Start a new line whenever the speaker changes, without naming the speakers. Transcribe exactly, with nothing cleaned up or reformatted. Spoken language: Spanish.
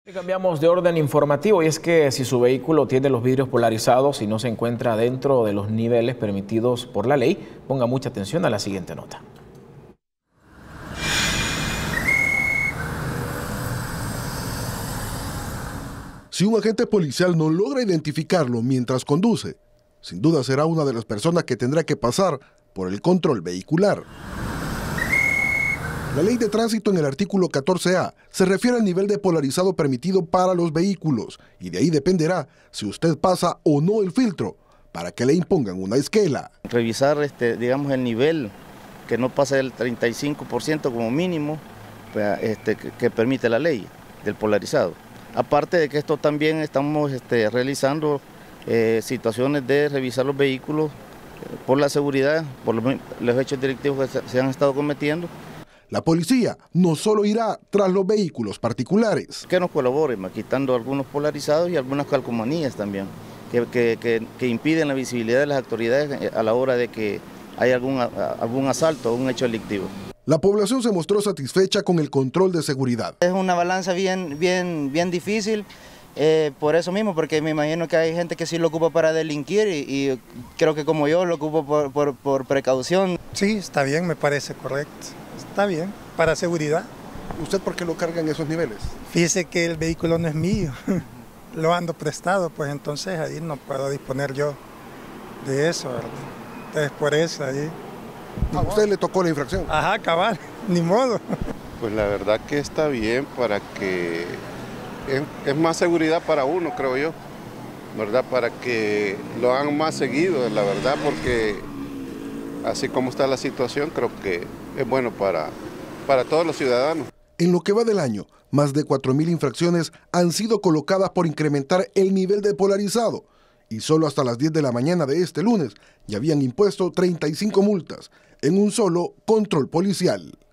Cambiamos de orden informativo y es que si su vehículo tiene los vidrios polarizados y no se encuentra dentro de los niveles permitidos por la ley, ponga mucha atención a la siguiente nota.
Si un agente policial no logra identificarlo mientras conduce, sin duda será una de las personas que tendrá que pasar por el control vehicular. La ley de tránsito en el artículo catorce A se refiere al nivel de polarizado permitido para los vehículos y de ahí dependerá si usted pasa o no el filtro para que le impongan una esquela.
Revisar este, digamos, el nivel que no pase del treinta y cinco por ciento como mínimo este, que, que permite la ley del polarizado. Aparte de que esto también estamos este, realizando eh, situaciones de revisar los vehículos eh, por la seguridad, por los, los hechos directivos que se, se han estado cometiendo.
La policía no solo irá tras los vehículos particulares.
Que nos colaboren, quitando algunos polarizados y algunas calcomanías también, que, que, que, que impiden la visibilidad de las autoridades a la hora de que hay algún, algún asalto o un hecho delictivo.
La población se mostró satisfecha con el control de seguridad.
Es una balanza bien, bien, bien difícil, eh, por eso mismo, porque me imagino que hay gente que sí lo ocupa para delinquir y, y creo que como yo lo ocupo por, por, por precaución.
Sí, está bien, me parece correcto. Está bien, para seguridad.
¿Usted por qué lo carga en esos niveles?
Fíjese que el vehículo no es mío, lo ando prestado, pues entonces ahí no puedo disponer yo de eso, ¿verdad? Entonces por eso ahí...
¿A usted le tocó la infracción?
Ajá, cabal, ni modo.
Pues la verdad que está bien para que... Es, es más seguridad para uno, creo yo, ¿verdad? Para que lo hagan más seguido, la verdad, porque así como está la situación, creo que es bueno para, para todos los ciudadanos.
En lo que va del año, más de cuatro mil infracciones han sido colocadas por incrementar el nivel de polarizado. Y solo hasta las diez de la mañana de este lunes ya habían impuesto treinta y cinco multas en un solo control policial.